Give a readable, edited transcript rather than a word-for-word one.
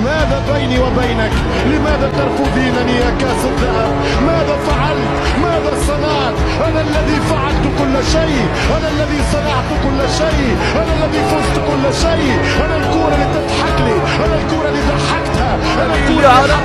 ماذا بيني وبينك؟ لماذا ترفضينني يا كاس الذهب؟ ماذا فعلت؟ ماذا صنعت؟ أنا الذي فعلت كل شيء، أنا الذي صنعت كل شيء، أنا الذي فزت كل شيء، أنا الكورة اللي تضحك لي، أنا الكورة اللي ضحكتها، أنا الكورة اللي